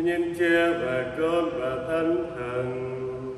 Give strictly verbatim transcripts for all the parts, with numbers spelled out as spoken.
nhân Cha và Con và Thánh Thần.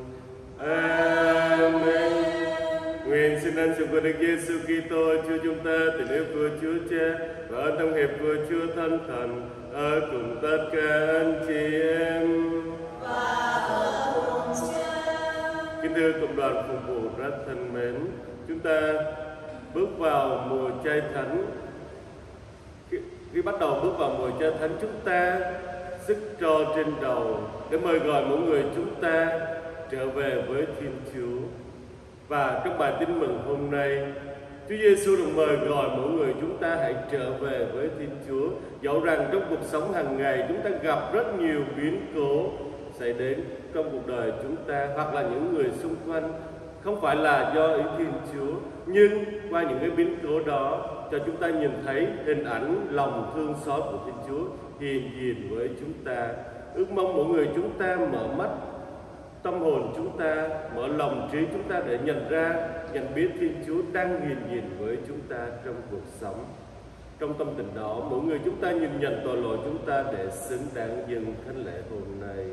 Amen. Nguyện xin ân sủng của Đức Giêsu Kitô Chúa chúng ta, tình yêu của Chúa Cha và ơn thông hiệp của Chúa Thánh Thần ở cùng tất cả anh chị em. Và ở cùng Cha. Kính thưa cộng đoàn phục vụ rất thân mến, chúng ta bước vào mùa chay thánh. Khi, khi bắt đầu bước vào mùa chay thánh, chúng ta sức trò trên đầu để mời gọi mỗi người chúng ta trở về với Thiên Chúa. Và trong bài tin mừng hôm nay, Chúa Giêsu được mời gọi mỗi người chúng ta hãy trở về với Thiên Chúa. Dẫu rằng trong cuộc sống hàng ngày chúng ta gặp rất nhiều biến cố xảy đến trong cuộc đời chúng ta, hoặc là những người xung quanh, không phải là do ý Thiên Chúa, nhưng qua những cái biến cố đó cho chúng ta nhìn thấy hình ảnh lòng thương xót của Thiên Chúa hiện diện với chúng ta. Ước mong mỗi người chúng ta mở mắt tâm hồn chúng ta, mở lòng trí chúng ta để nhận ra, nhận biết Thiên Chúa đang hiện diện với chúng ta trong cuộc sống. Trong tâm tình đó, mỗi người chúng ta nhìn nhận tội lỗi chúng ta để xứng đáng dâng thánh lễ hôm nay.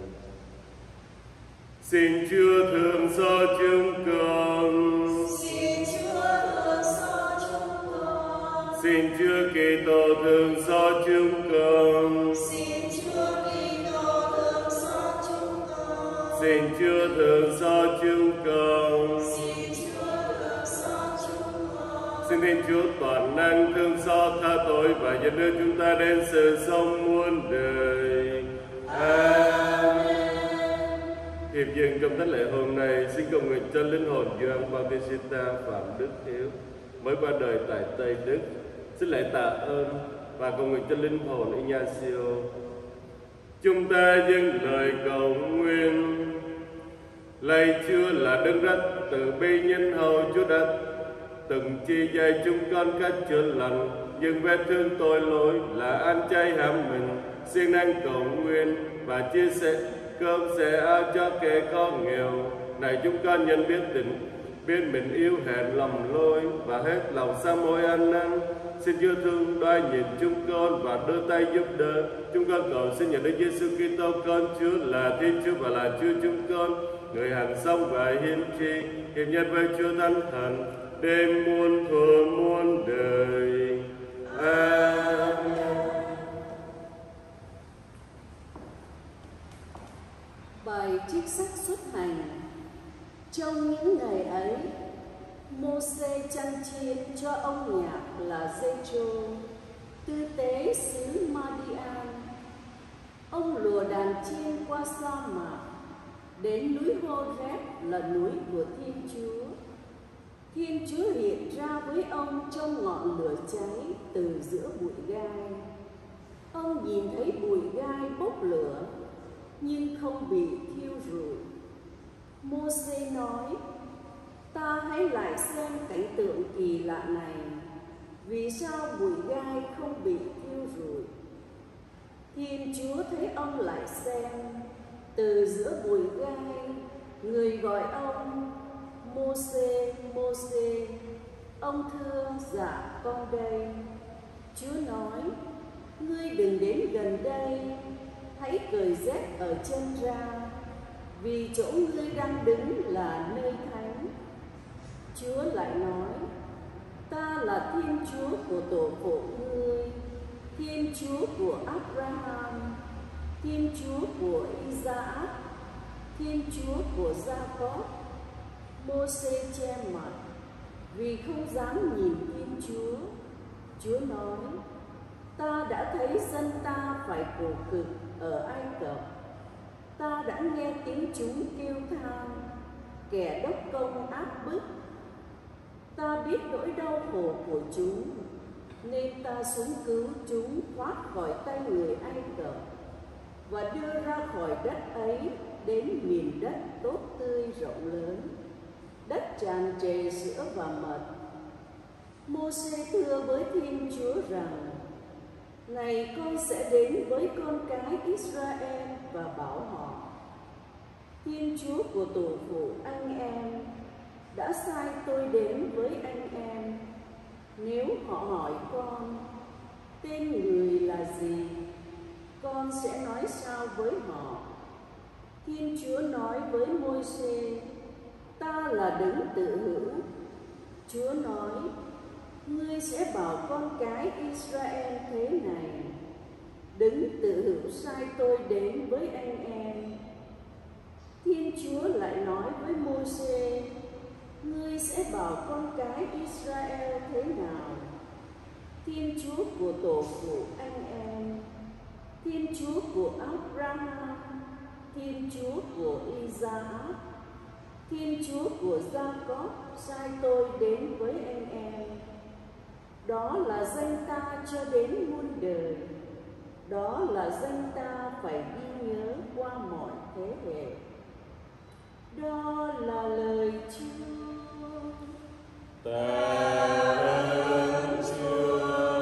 Xin Chúa thương xót chúng con. Xin Chúa thương xót chúng con. Xin Chúa Kitô thương xót chúng con. Xin Chúa Kitô thương xót chúng con. Xin Chúa thương xót chúng con. Xin Chúa thương xót chúng con. Xin Thiên Chúa toàn năng thương xót tha tội và dẫn đưa chúng ta đến sự sống muôn đời. Amen. Hiệp dừng trong thánh lễ hôm nay, xin cầu nguyện cho linh hồn Gioan Bautista Phạm Đức Hiếu mới qua đời tại Tây Đức. Xin lễ tạ ơn và cầu nguyện cho linh hồn Ignacio. Chúng ta dâng lời cầu nguyện. Lạy Chúa là đấng rất từ bi nhân hậu, Chúa đã từng chi dạy chúng con cách chữa lành nhưng vết thương tội lỗi là ăn chay hãm mình. Xin năng cầu nguyện và chia sẻ cơm sẻ áo cho kẻ khó nghèo. Này chúng con nhận biết tình biết mình yêu hẹn lầm lỗi và hết lòng sám hối ăn năn. Xin Chúa thương đoái nhìn chúng con và đưa tay giúp đỡ. Chúng con cầu xin nhờ Đức Giêsu Kitô con Chúa là Thiên Chúa và là Chúa chúng con, người hằng sống và hiến tri, hiệp nhất với Chúa Thánh Thần, đến muôn thuở muôn đời. Amen. Bài trích sách xuất hành. Trong những ngày ấy, Mô-sê chăn chiên cho ông nhạc là Giê-trô, tư tế xứ Ma-đi-an. Ông lùa đàn chiên qua sa mạc, đến núi Hô-rét là núi của Thiên Chúa. Thiên Chúa hiện ra với ông trong ngọn lửa cháy từ giữa bụi gai. Ông nhìn thấy bụi gai bốc lửa, nhưng không bị thiêu rụi. Mô-sê nói: Ta hãy lại xem cảnh tượng kỳ lạ này. Vì sao bụi gai không bị thiêu rụi? Thiên Chúa thấy ông lại xem. Từ giữa bụi gai, người gọi ông: Mô-sê, Mô-sê. Ông thưa: Dạ, con đây. Chúa nói: Ngươi đừng đến gần đây, hãy cởi dép ở chân ra, vì chỗ ngươi đang đứng là nơi thánh. Chúa lại nói: Ta là Thiên Chúa của tổ phụ ngươi, Thiên Chúa của Abraham, Thiên Chúa của Isaac, Thiên Chúa của Gia-cốp. Mô-sê che mặt vì không dám nhìn Thiên Chúa. Chúa nói: Ta đã thấy dân ta phải khổ cực ở Ai Cập. Ta đã nghe tiếng chúng kêu than, kẻ đốc công áp bức. Ta biết nỗi đau khổ của chúng, nên ta xuống cứu chúng thoát khỏi tay người Ai Cập và đưa ra khỏi đất ấy đến miền đất tốt tươi rộng lớn, đất tràn trề sữa và mật. Mô-sê thưa với Thiên Chúa rằng: Này, con sẽ đến với con cái Israel và bảo họ: Thiên Chúa của tổ phụ anh em đã sai tôi đến với anh em. Nếu họ hỏi con: Tên người là gì? con sẽ nói sao với họ? Thiên Chúa nói với Môi-se: ta là đấng tự hữu. Chúa nói: ngươi sẽ bảo con cái Israel thế này: đấng tự hữu sai tôi đến với anh em. Thiên Chúa lại nói với Môi-se: ngươi sẽ bảo con cái Israel thế nào? Thiên Chúa của tổ phụ anh em, Thiên Chúa của Abraham, Thiên Chúa của Isaac, Thiên Chúa của Gia-cốp sai tôi đến với anh em. Đó là danh ta cho đến muôn đời, đó là danh ta phải ghi nhớ qua mọi thế hệ. Đó là lời Chúa. Ta ơn Chúa.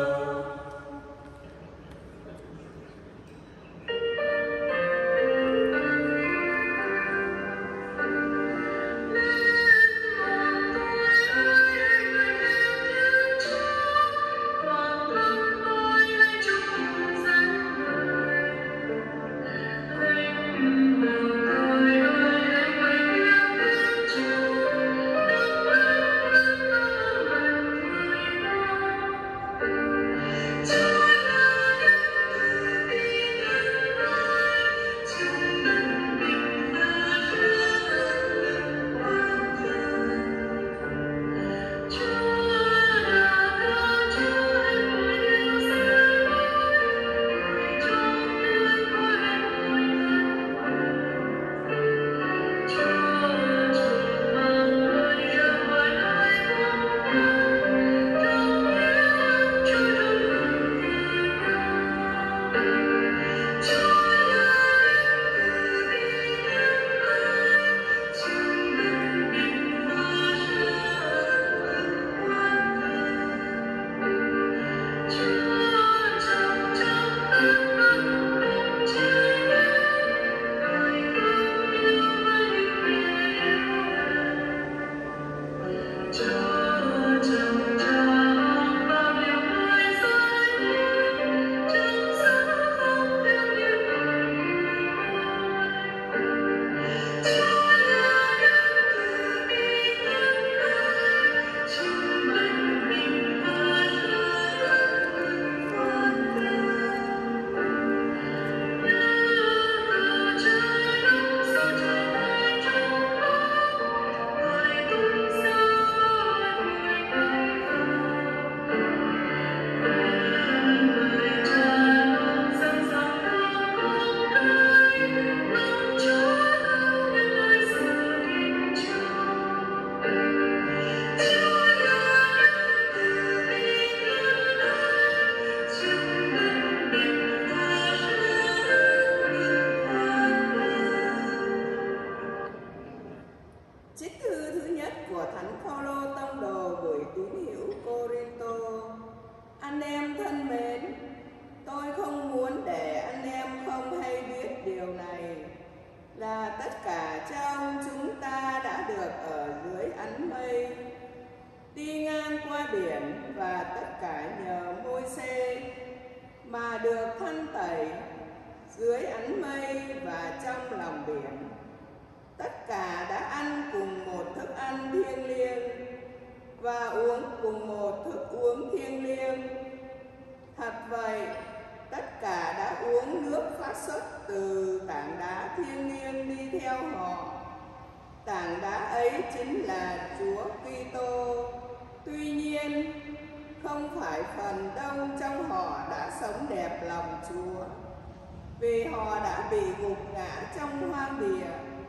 Vì họ đã bị gục ngã trong hoang địa.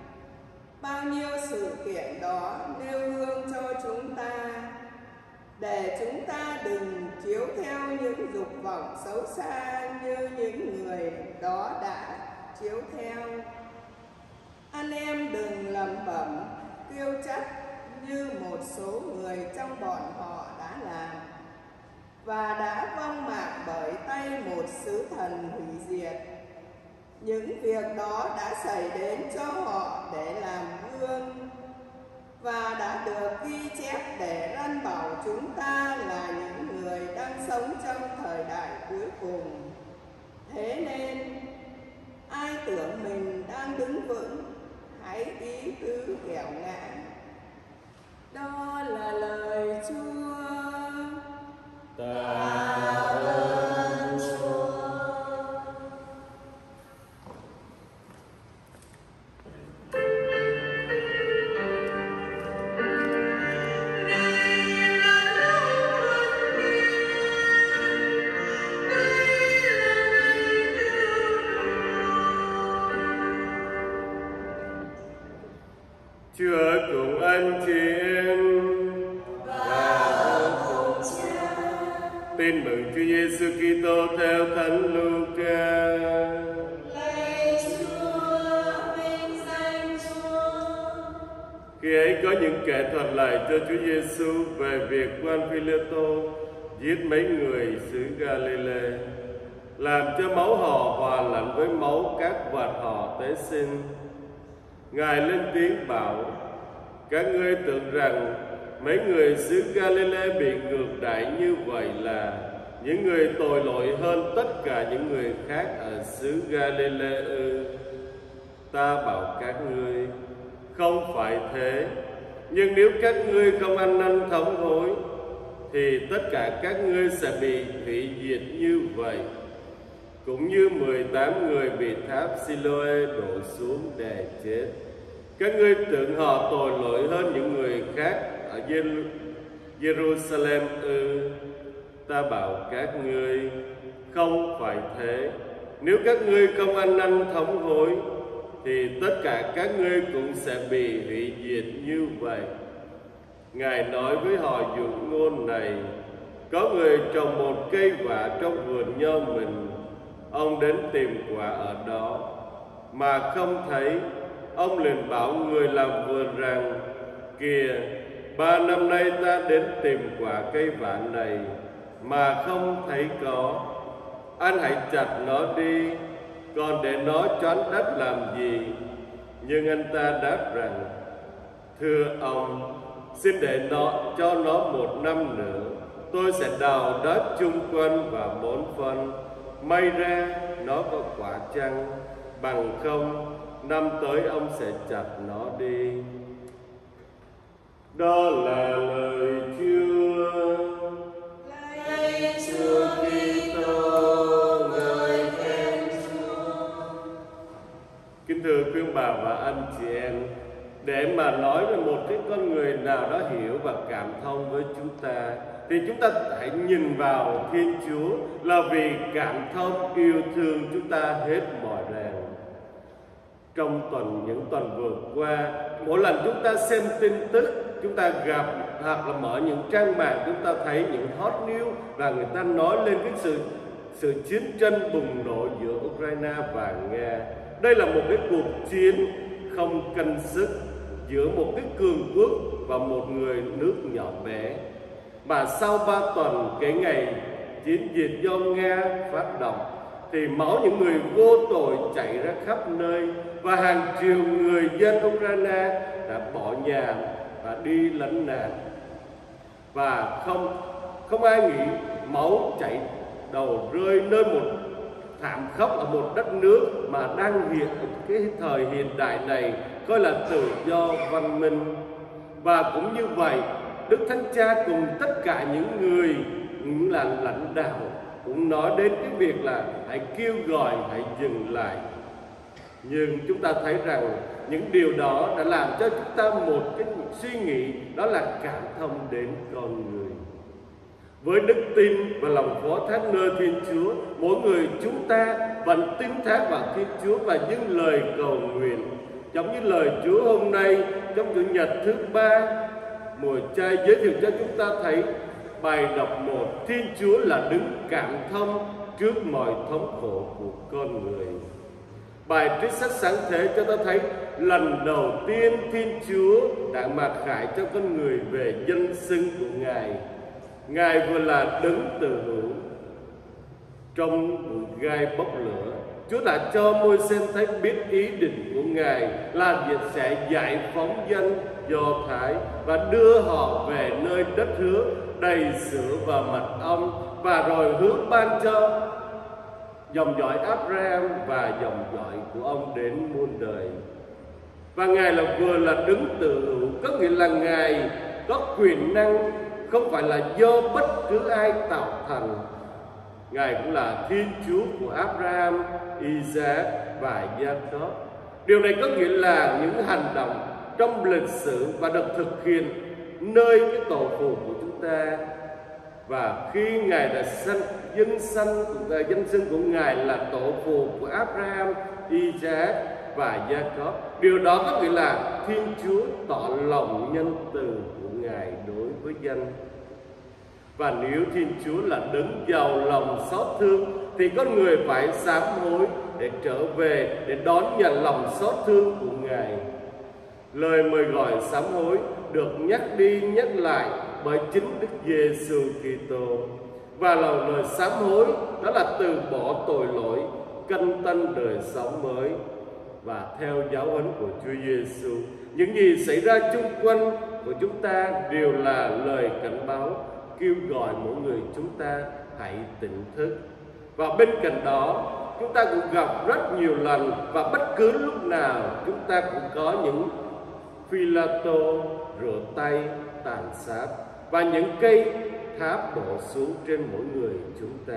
Bao nhiêu sự kiện đó nêu gương cho chúng ta, để chúng ta đừng chiếu theo những dục vọng xấu xa như những người đó đã chiếu theo. Anh em đừng lẩm bẩm tiêu chất như một số người trong bọn họ đã làm, và đã vong mạng bởi tay một sứ thần hủy diệt. Những việc đó đã xảy đến cho họ để làm gương, và đã được ghi chép để răn bảo chúng ta là những người đang sống trong thời đại cuối cùng. Thế nên ai tưởng mình đang đứng vững, hãy ý tứ kẻo ngã. Đó là lời Chúa. Ta ơn Chúa. Chúa cùng anh chị em và cùng Cha. Tin mừng Chúa Giêsu Kitô theo Thánh Luca. Lạy Chúa, vinh danh Chúa. Khi ấy có những kẻ thuật lại cho Chúa Giêsu về việc quan Phi-lê-tô giết mấy người xứ Ga-li-lê, làm cho máu họ hòa lẫn với máu các vật họ tế sinh. Ngài lên tiếng bảo: các ngươi tưởng rằng mấy người xứ Ga-li-lê bị ngược đãi như vậy là những người tội lỗi hơn tất cả những người khác ở xứ Ga-li-lê ư? Ta bảo các ngươi, không phải thế. Nhưng nếu các ngươi không ăn năn thống hối, thì tất cả các ngươi sẽ bị hủy diệt như vậy, cũng như mười tám người bị tháp Siloe đổ xuống để chết. Các ngươi tưởng họ tội lỗi hơn những người khác ở Jerusalem ư? Ta bảo các ngươi, không phải thế. Nếu các ngươi không ăn năn thống hối, thì tất cả các ngươi cũng sẽ bị hủy diệt như vậy. Ngài nói với họ dụ ngôn này: có người trồng một cây vả trong vườn nho mình. Ông đến tìm quả ở đó, mà không thấy. Ông liền bảo người làm vườn rằng: kìa, ba năm nay ta đến tìm quả cây vả này, mà không thấy có. Anh hãy chặt nó đi, còn để nó choán đất làm gì? Nhưng anh ta đáp rằng: thưa ông, xin để nó cho nó một năm nữa, tôi sẽ đào đất chung quanh và bón phân. May ra nó có quả chăng, bằng không năm tới ông sẽ chặt nó đi. Đó là lời Chúa. Lạy Chúa Kitô, ngợi khen Chúa. Kính thưa quý bà và anh chị em, để mà nói về một cái con người nào đó hiểu và cảm thông với chúng ta, thì chúng ta hãy nhìn vào Thiên Chúa, là vì cảm thông yêu thương chúng ta hết mọi ràng. Trong tuần những tuần vừa qua, mỗi lần chúng ta xem tin tức, chúng ta gặp hoặc là mở những trang mạng, chúng ta thấy những hot news và người ta nói lên cái sự sự chiến tranh bùng nổ giữa Ukraine và Nga. Đây là một cái cuộc chiến không cân sức giữa một cái cường quốc và một người nước nhỏ bé. Mà sau ba tuần kể ngày chiến dịch do Nga phát động, thì máu những người vô tội chảy ra khắp nơi, và hàng triệu người dân Ukraine đã bỏ nhà và đi lánh nạn. Và không không ai nghĩ máu chảy đầu rơi nơi một thảm khốc ở một đất nước mà đang hiện cái thời hiện đại này coi là tự do văn minh. Và cũng như vậy, Đức Thánh Cha cùng tất cả những người những là lãnh đạo cũng nói đến cái việc là hãy kêu gọi, hãy dừng lại. Nhưng chúng ta thấy rằng những điều đó đã làm cho chúng ta một cái suy nghĩ, đó là cảm thông đến con người. Với đức tin và lòng phó thác nơi Thiên Chúa, mỗi người chúng ta vẫn tin thác vào Thiên Chúa và những lời cầu nguyện. Giống như lời Chúa hôm nay trong Chủ nhật thứ ba, mùa chay giới thiệu cho chúng ta thấy bài đọc một: Thiên Chúa là đứng cảm thông trước mọi thống khổ của con người. Bài trích sách sáng thế cho ta thấy lần đầu tiên Thiên Chúa đã mặc khải cho con người về danh xưng của Ngài. Ngài vừa là đấng từ hữu. Trong bụi gai bốc lửa, Chúa đã cho Môi-se thấy biết ý định của Ngài là việc sẽ giải phóng dân Do Thái và đưa họ về nơi đất hứa đầy sữa và mật ong, và rồi hứa ban cho dòng dõi Abraham và dòng dõi của ông đến muôn đời. Và Ngài là vừa là đứng tự hữu, có nghĩa là Ngài có quyền năng, không phải là do bất cứ ai tạo thành. Ngài cũng là Thiên Chúa của Abraham, Isaac và Jacob. Điều này có nghĩa là những hành động trong lịch sử và được thực hiện nơi cái tổ phụ của chúng ta. Và khi Ngài đã sanh dân sanh dân sinh của Ngài là tổ phụ của Abraham, Isaac và Jacob, điều đó có nghĩa là Thiên Chúa tỏ lòng nhân từ của Ngài đối với dân. Và nếu Thiên Chúa là đấng giàu lòng xót thương thì con người phải sám hối để trở về, để đón nhận lòng xót thương của Ngài. Lời mời gọi sám hối được nhắc đi nhắc lại bởi chính Đức Giêsu Kitô. Và là lời sám hối đó là từ bỏ tội lỗi, canh tân đời sống mới. Và theo giáo huấn của Chúa Giêsu, những gì xảy ra chung quanh của chúng ta đều là lời cảnh báo, kêu gọi mỗi người chúng ta hãy tỉnh thức. Và bên cạnh đó, chúng ta cũng gặp rất nhiều lần và bất cứ lúc nào chúng ta cũng có những Phi-la-tô rửa tay, tàn sát và những cây tháp đổ xuống trên mỗi người chúng ta.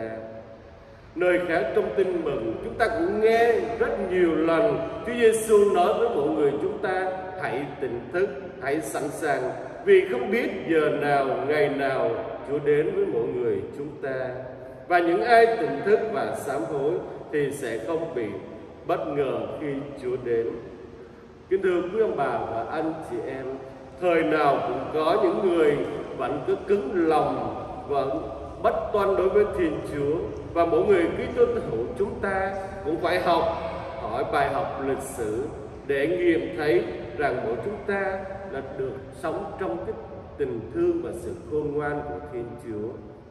Nơi khác trong tin mừng, chúng ta cũng nghe rất nhiều lần Chúa Giêsu nói với mọi người chúng ta hãy tỉnh thức, hãy sẵn sàng, vì không biết giờ nào, ngày nào Chúa đến với mọi người chúng ta. Và những ai tỉnh thức và sám hối thì sẽ không bị bất ngờ khi Chúa đến. Kính thưa quý ông bà và anh chị em, thời nào cũng có những người vẫn cứ cứng lòng và bất toan đối với Thiên Chúa. Và mỗi người Kitô hữu chúng ta cũng phải học hỏi bài học lịch sử để nghiệm thấy rằng mỗi chúng ta là được sống trong cái tình thương và sự khôn ngoan của Thiên Chúa.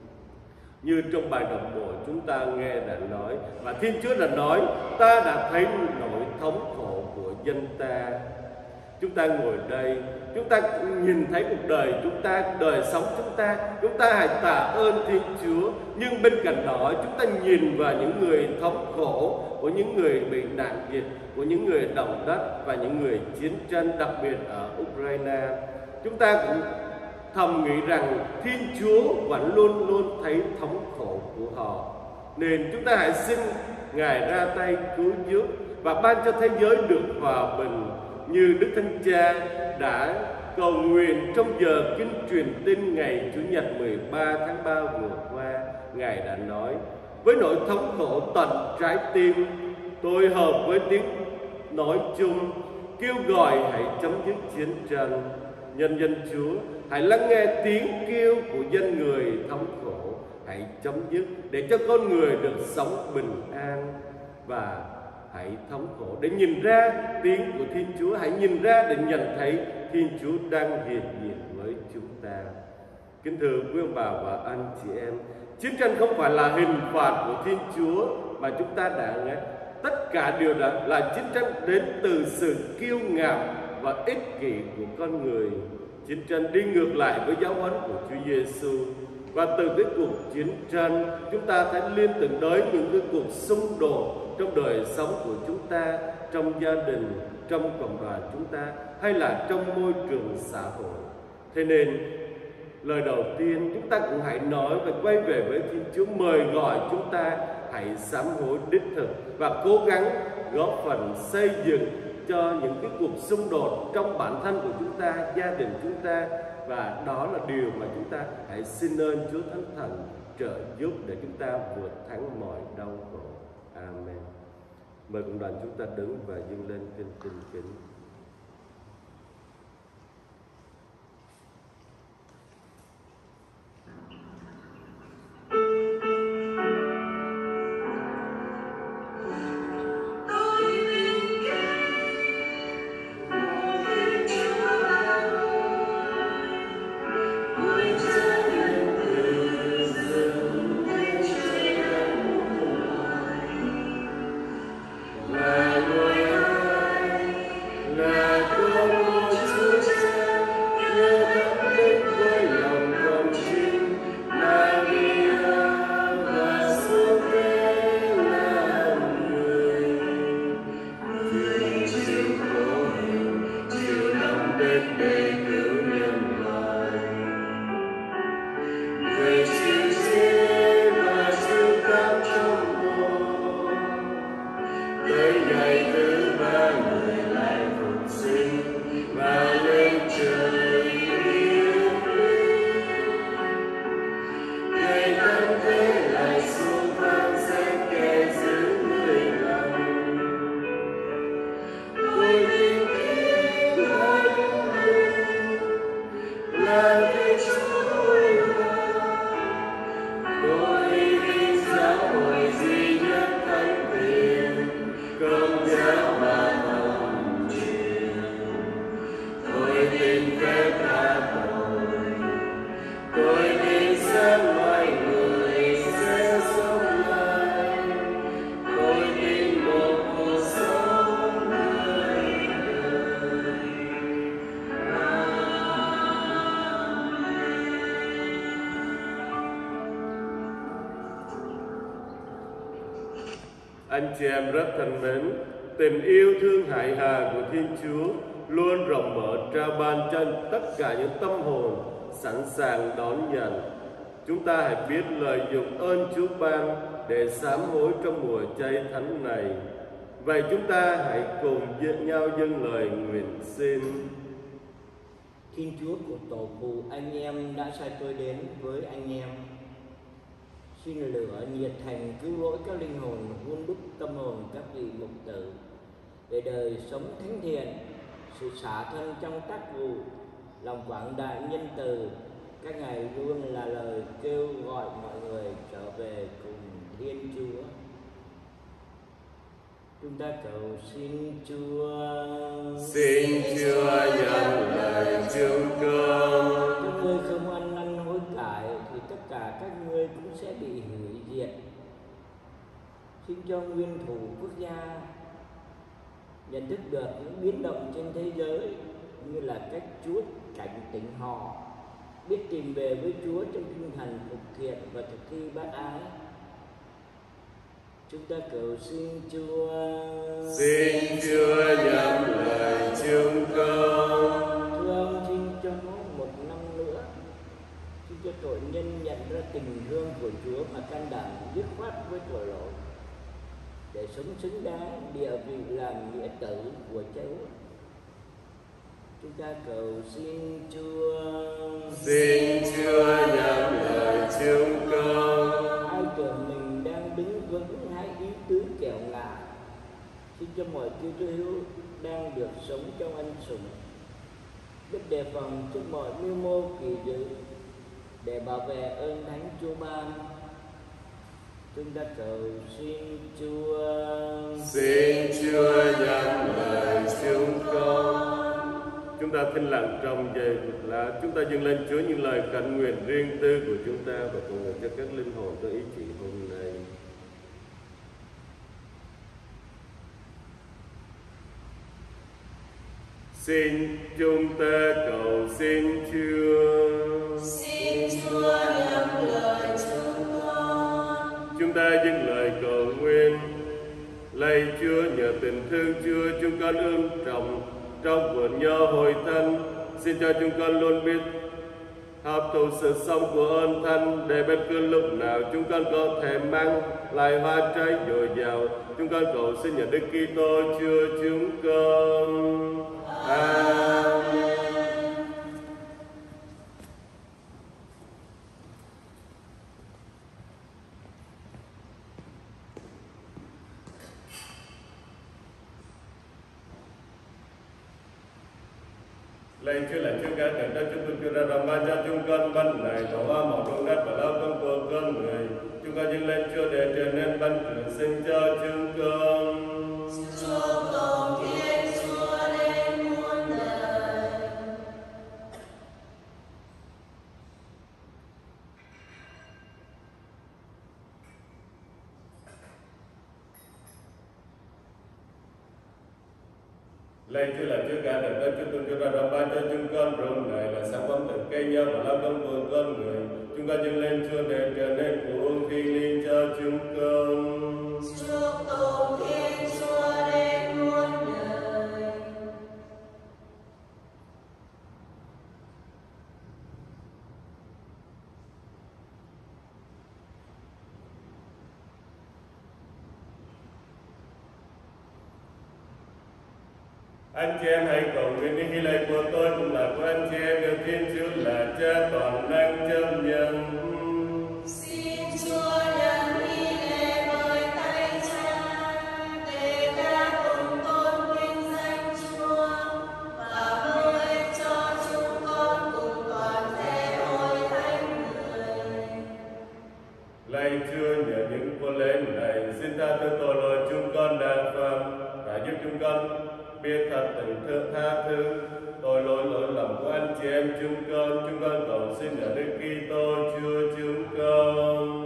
Như trong bài đọc bộ chúng ta nghe đã nói, và Thiên Chúa đã nói, ta đã thấy nỗi thống khổ của dân ta. Chúng ta ngồi đây, chúng ta nhìn thấy cuộc đời chúng ta, đời sống chúng ta, chúng ta hãy tạ ơn Thiên Chúa. Nhưng bên cạnh đó, chúng ta nhìn vào những người thống khổ, của những người bị nạn dịch, của những người động đất và những người chiến tranh, đặc biệt ở Ukraine. Chúng ta cũng thầm nghĩ rằng Thiên Chúa vẫn luôn luôn thấy thống khổ của họ. Nên chúng ta hãy xin Ngài ra tay cứu giúp và ban cho thế giới được hòa bình, như Đức Thánh Cha đã cầu nguyện trong giờ kinh truyền tin ngày Chủ nhật mười ba tháng ba vừa qua. Ngài đã nói, với nỗi thống khổ tận trái tim, tôi hợp với tiếng nói chung kêu gọi hãy chấm dứt chiến tranh. Nhân dân Chúa, hãy lắng nghe tiếng kêu của dân người thống khổ, hãy chấm dứt để cho con người được sống bình an. Và hãy thống khổ để nhìn ra tiếng của Thiên Chúa, hãy nhìn ra để nhận thấy Thiên Chúa đang hiện diện với chúng ta. Kính thưa quý ông bà và anh chị em, chiến tranh không phải là hình phạt của Thiên Chúa mà chúng ta đã nghe. Tất cả điều đó là chiến tranh đến từ sự kiêu ngạo và ích kỷ của con người. Chiến tranh đi ngược lại với giáo huấn của Chúa Giêsu. Và từ cái cuộc chiến tranh, chúng ta thấy liên tưởng tới những cái cuộc xung đột trong đời sống của chúng ta, trong gia đình, trong cộng đoàn chúng ta, hay là trong môi trường xã hội. Thế nên, lời đầu tiên chúng ta cũng hãy nói và quay về với Thiên Chúa, mời gọi chúng ta hãy sám hối đích thực và cố gắng góp phần xây dựng cho những cái cuộc xung đột trong bản thân của chúng ta, gia đình chúng ta. Và đó là điều mà chúng ta hãy xin ơn Chúa Thánh Thần trợ giúp để chúng ta vượt thắng mọi đau khổ. Amen. Mời cộng đoàn chúng ta đứng và dâng lên kinh tinh kính. Anh chị em rất thân mến, tình yêu thương hại hà của Thiên Chúa luôn rộng mở trao ban cho tất cả những tâm hồn sẵn sàng đón nhận. Chúng ta hãy biết lợi dụng ơn Chúa ban để sám hối trong mùa chay thánh này. Vậy chúng ta hãy cùng dâng nhau dâng lời nguyện xin. Thiên Chúa của tổ phụ anh em đã sai tôi đến với anh em. Xin lửa nhiệt thành cứu rỗi các linh hồn, hun đúc tâm hồn các vị mục tử, để đời sống thánh thiện, sự xả thân trong tác vụ, lòng quảng đại nhân từ, các ngài luôn là lời kêu gọi mọi người trở về cùng Thiên Chúa. Chúng ta cầu xin Chúa. Xin Chúa nhận lời chúng con. Các ngươi không ăn năn hối cải thì tất cả các ngươi cũng sẽ bị hủy diệt. Xin cho nguyên thủ quốc gia nhận thức được những biến động trên thế giới, như là cách Chúa cảnh tỉnh họ, biết tìm về với Chúa trong tinh thần phục thiện và thực thi bác ái. Chúng ta cầu xin Chúa. Xin Chúa nhận lời chúng con. Thưa ông, xin cho nó một năm nữa, xin cho tội nhân nhận ra tình thương của Chúa mà can đảm dứt khoát với tội lỗi, để sống xứng đáng địa vị làm nghĩa tử của Chúa. Chúng ta cầu xin Chúa. Xin Chúa nhận lời chúng con. Ai tưởng mình đang đứng vững hai ý tứ kẻo ngã, xin cho mọi Kitô hữu đang được sống trong ân sủng, biết đề phòng trước mọi mưu mô kỳ dữ, để bảo vệ ơn Thánh Chúa ban. Chúng ta cầu xin Chúa. Xin Chúa nhận lời chúng con. Chúng ta thinh lặng trong giây phút lạ, chúng ta dâng lên Chúa những lời khẩn nguyện riêng tư của chúng ta và cầu nguyện cho các linh hồn có ý chỉ hôm nay. Xin chúng ta cầu xin Chúa. Xin Chúa nhận lời chúng con. Chúng ta dâng lời cầu nguyện. Lạy Chúa, nhờ tình thương Chúa, chúng con ươm trồng trong vườn nho hội thánh, xin cho chúng con luôn biết hấp thụ sự sống của ơn thánh, để bất cứ lúc nào chúng con có thể mang lại hoa trái dồi dào. Chúng con cầu xin nhờ Đức Kitô Chúa chúng con. Amen. Lạy Chúa, là Chúa cả trời đất, chúng con Chúa ra rộng ban cho chúng con bánh này và hoa màu ruộng đất và lao công của con người. Chúng con dâng lên Chúa để trở nên bánh trường sinh cho chúng con. Chúa cầu Thiên Chúa đến muôn đời. Lạy Chúa, là Chúa cả trời đất, chúng con Chúa ra rộng ban cho chúng con ruộng này là sản phẩm từ cây nho và lao công của con người. Chúng con dâng lên Chúa để trở nên của ơn thiêng liêng cho chúng con. Chúa cầu Thiên Chúa đến muôn đời. Anh chị em hãy cầu nguyện đi, hy lạy của tôi cũng là của anh chị em, được Thiên Chúa là Cha toàn năng chấp nhận. Xin Lạy Chúa, nhờ những con lễ này xin tha thứ tội lỗi chúng con đã phạm và giúp chúng con biết thật tình thương tha thứ tội lỗi lỗi lầm của anh chị em chúng con. Chúng con cầu xin ở Đức Kitô Chúa chúng con.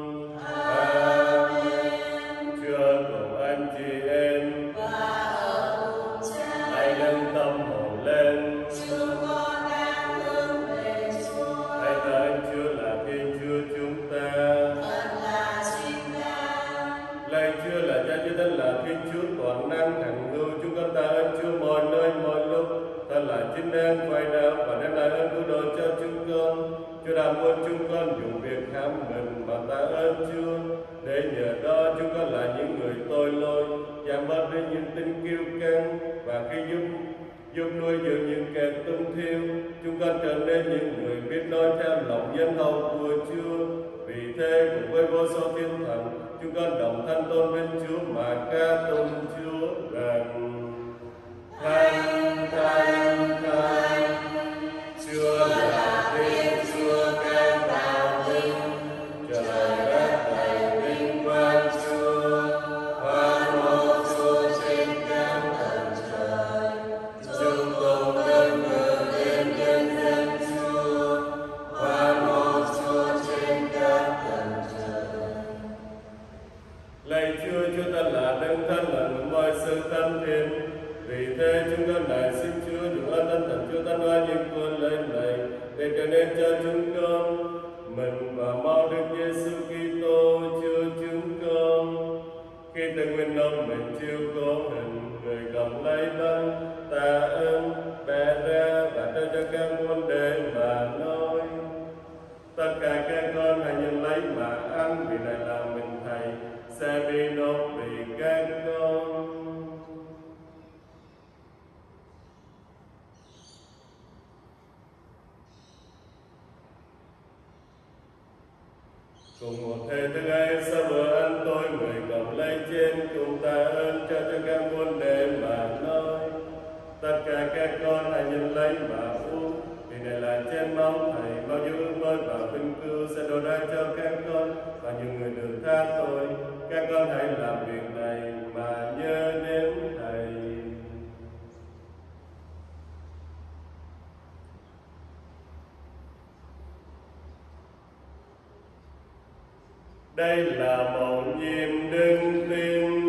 Amen. Chúa cùng anh chị em và ở cùng Cha hãy nâng tâm hồn lên. chúng con đang hướng về Chúa. Hãy thờ anh Chúa là Thiên Chúa chúng ta. Thật là chính đáng. Lạy Chúa là Cha Chúa Thánh là Thiên Chúa toàn năng hằng hữu. Chúng con tạ ơn Chúa mọi nơi mọi lúc. Thật là chính đáng phải đạo và đem lại ơn cứu độ cho chúng con. Chúa đã muốn chúng con dùng việc khám mình mà tạ ơn Chúa. Để nhờ đó chúng con là những người tội lỗi, giảm bớt đi những tính kiêu căng và khi giúp giúp nuôi dưỡng những kẻ tung thiêu, chúng con trở nên những người biết nói theo lòng nhân hậu của Chúa. Vì thế cùng với vô số thiên thần, chúng con đồng thanh tôn vinh Chúa mà ca tụng Chúa rằng: Thánh, Thánh, Thánh, Chúa là Thiên Chúa cao cao vinh, trời đất đầy vinh quang Chúa, hoan hô Chúa trên cao tầng trời. Chúng cùng nâng ngửa lên nhân danh Chúa, hoan hô Chúa trên các tầng trời. Lạy Chúa, Chúa ta là đấng thân lẫn mọi sự thân thiện. Vì thế chúng con lại xin Chúa được ơn ân thần Chúa ta nói những con lời này để trở nên cho chúng con mình và mau Đức Giêsu Kitô Chúa chúng con. Khi tự nguyện nộp mình chịu khổ hình, người cầm lấy bánh tạ ơn bẻ ra và trao cho các môn đệ mà nói: Tất cả các con hãy nhận lấy mà ăn, vì này là mình Thầy sẽ bị nộp vì các con. Cùng một thế thức ấy, sau bữa ăn tôi người cầm lấy chén cùng tạ ơn cho cho các môn đệ mà nói: Tất cả các con hãy nhận lấy mà uống, vì này là chén máu Thầy bao nhiêu ước mới và vinh cưu sẽ đổ ra cho các con và những người được tha tội. Các con hãy làm việc này mà nhớ đến Thầy. Đây là một niềm đức tin.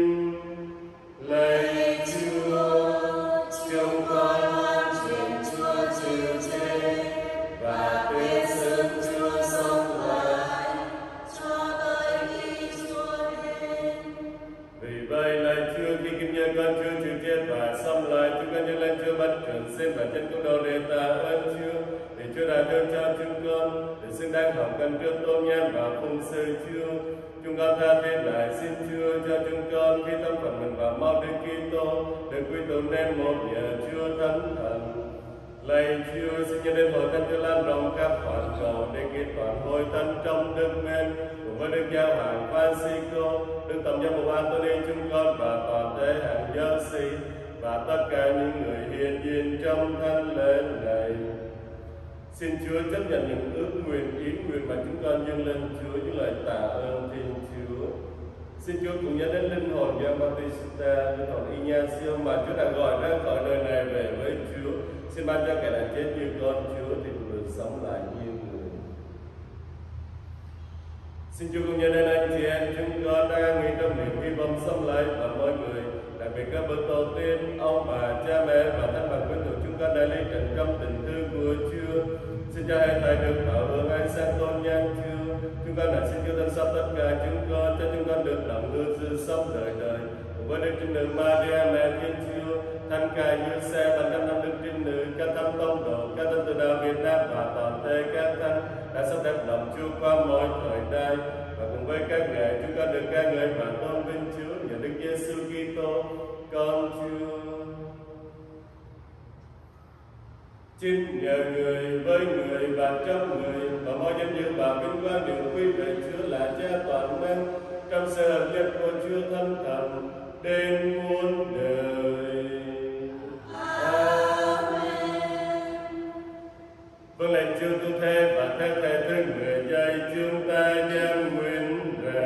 Lạy Chúa, chúng con hoan truyền Chúa chịu chết và tuyên xưng Chúa sống lại cho tới khi Chúa đến. Vì vậy, lạy Chúa, khi kính nhớ con Chúa chịu chết và sống lại, chúng con nhân lên Chúa bắt trường xin và chân công đầu để tạ ơn Chúa, để Chúa đã thương cho chúng con, để xứng đáng học cần trước tôn nhan và phụng sự Chúa. Chúng con tha thiết lại xin Chúa cho chúng con khi tâm phận mình và mau Đức Kitô được quy tụ nên một nhờ Chúa Thánh Thần. Lạy Chúa, xin nhân đến hội thánh Chúa lan rộng khắp toàn cầu để kết toàn hội thánh trong Đức Mến cùng với Đức Giáo hoàng Francisco, Đức Tổng giám mục Anthony chúng con và toàn thể hàng giáo sĩ và tất cả những người hiện diện trong thánh lễ này. Xin Chúa chấp nhận những ước nguyện, ý nguyện mà chúng con dâng lên Chúa những lời tạ ơn Thiên Chúa. Xin Chúa cùng nhớ đến linh hồn Gioan Bautista, linh hồn Ignacio mà Chúa đã gọi ra khỏi đời này về với Chúa. Xin ban cho kẻ đã chết như con Chúa thì được sống lại như người. Xin Chúa cùng nhớ đến anh chị em chúng con đang nghĩ trong niềm hy vọng sống lại và mọi người, đặc biệt các bậc tổ tiên, ông bà, cha mẹ và thân bằng quyến thuộc chúng con đã lấy trần trong tình thương của Chúa. Xin cho hai thầy được bảo hưởng ánh sáng tôn nhan Chúa. Chúng con đã xin Chúa tân sắp tất cả chúng con, cho chúng con được lòng hứa dư sống đời đời. Cùng với Đức Trinh Nữ Maria mẹ Thiên Chúa, Thánh Ca Như Xe và các năm Đức Trinh Nữ, các thánh tông đồ, các thánh từ đạo Việt Nam và toàn thể các thánh đã sắp đẹp lòng Chúa qua mọi thời đại. Và cùng với các ngài chúng con được ca ngợi và tôn vinh Chúa nhờ Đức Giêsu Kitô con Chúa. Chính nhờ người, với người và trong người và mọi danh dự và vinh quang đều quy về Chúa là Cha toàn năng trong sự hợp nhất của Chúa Thánh Thần đến muôn đời. Amen. Vâng lệnh Chúa tu thế và theo thể thức người dạy chúng ta giam nguyện rằng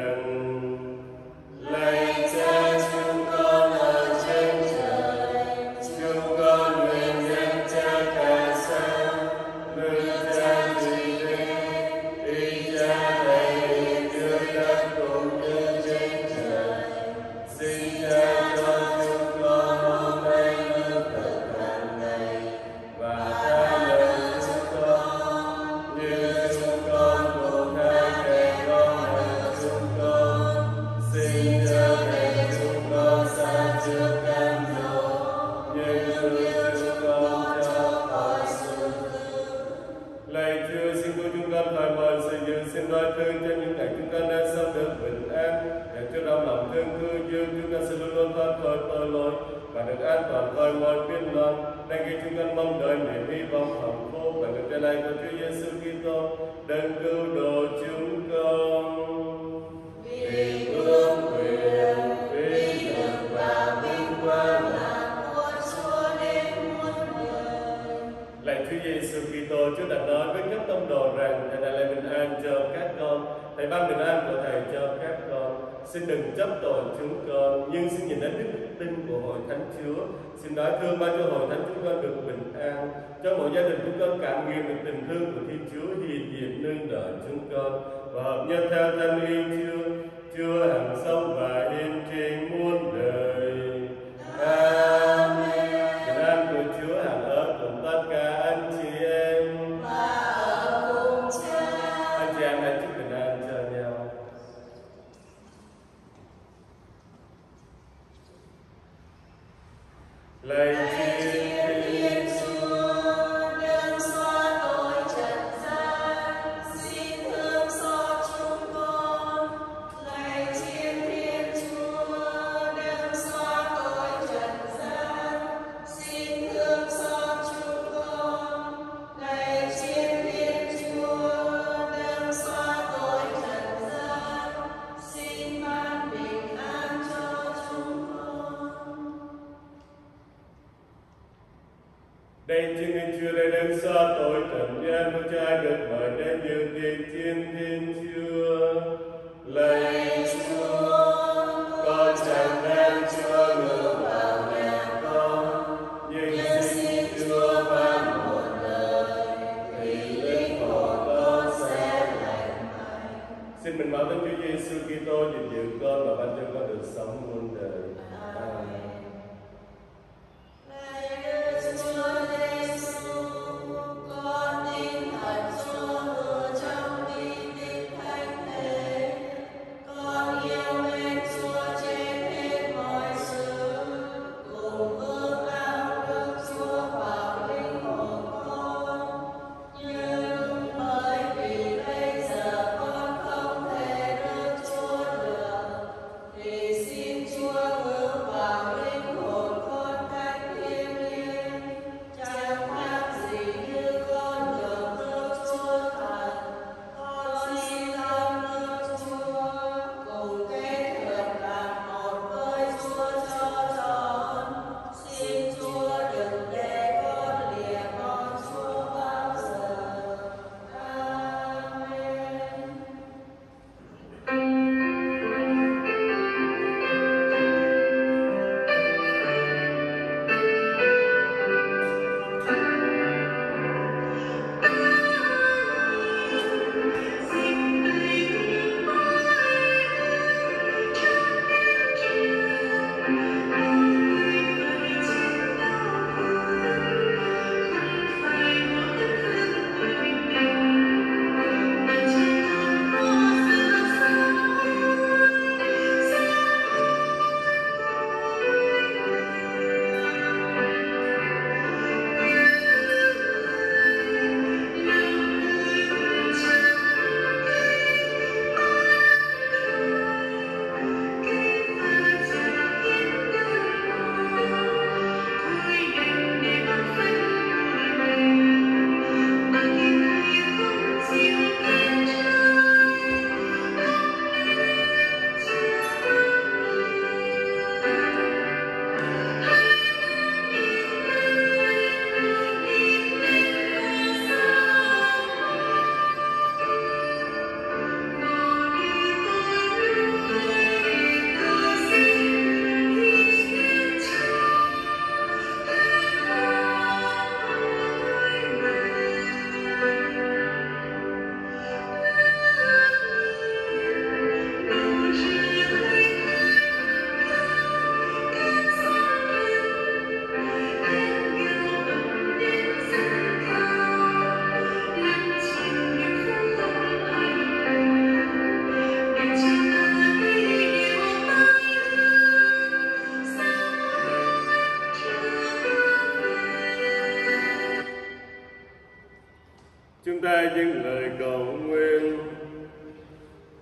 noi thương cho những ngày chúng con đang sống được bình an, để cho trong lòng thương cứu dương chúng con sẽ luôn luôn thoát khỏi tội lỗi và được an toàn khỏi mọi biến loạn. Đang khi chúng con mong đợi niềm hy vọng hạnh phúc và được trở lại của Chúa Giêsu Kitô, đấng cứu độ chúng con. Vì vương quyền, vinh lực và vinh quang là của Chúa đến muôn đời. Lạy Chúa Giêsu Kitô, Chúa đã nói với các tông đồ rằng Thầy đã lại bình an cho các con. Thầy ban bình an của Thầy cho các con. Xin đừng chấp tội chúng con, nhưng xin nhìn đến đức tin của Hội Thánh Chúa. Xin nói thương ban cho Hội Thánh chúng con được bình an, cho mỗi gia đình chúng con cảm nghiệm được tình thương của Thiên Chúa hiện diện nương đợi chúng con và hợp nhất theo thân ý Chúa, Chúa hằng sống và hiền trên muôn đời. Amen. Bình an của Chúa hằng ở cùng tất cả anh chị em và ở cùng Cha. Anh chị em hãy chúc bình an cho nhau. Lạy Thiên Thiên Chúa, đấng xóa tội trần gian, xin thương xót chúng con. Lạy Thiên Thiên Chúa, đấng xóa tội trần gian, xin thương xót chúng con. Lạy Thiên Thiên Chúa, đấng xóa tội trần gian, xin ban bình an cho chúng con. Đây chính Thiên Chúa đã đấng xóa tội trần gian, của cha được mời đến dự tiệc Thiên Thiên Chúa. Lạy Chúa, con chẳng đem Chúa ngự vào nhà con, nhưng xin Chúa ban một lời, thì linh hồn con sẽ lành mạnh. Xin mình báo đến Chúa Giêsu Kitô gìn giữ con và ban cho con được sống muôn đời. Amen. Xin Chúa ngự vào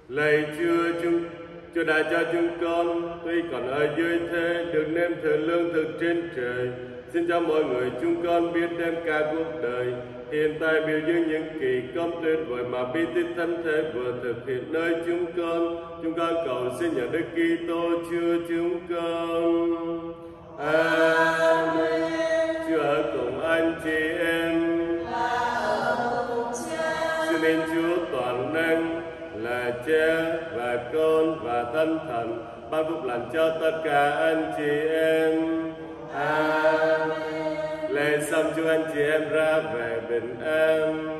Lạy Chúa, chúng Chúa đã cho chúng con tuy còn ở dưới thế được nếm thử lương thực trên trời. Xin cho mọi người chúng con biết đem cả cuộc đời hiện tại biểu dương những kỳ công tuyệt vời mà bí tích thánh thể vừa thực hiện nơi chúng con. Chúng con cầu xin nhờ Đức Kitô Chúa chúng con. Amen. Chúa ở cùng anh chị em. Xin nên Chúa toàn năng là Cha và Con và Thánh Thần ban phúc lành cho tất cả anh chị em. Amen. Lễ xong chúc anh chị em ra về bình an.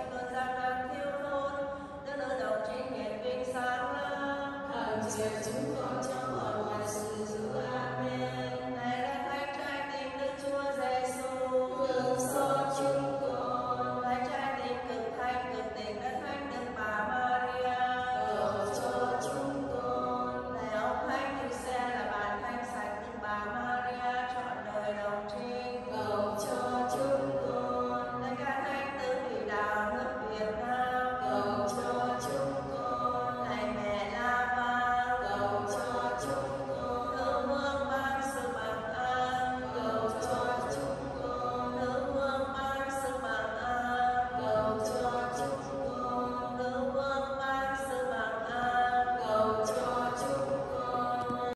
Chúng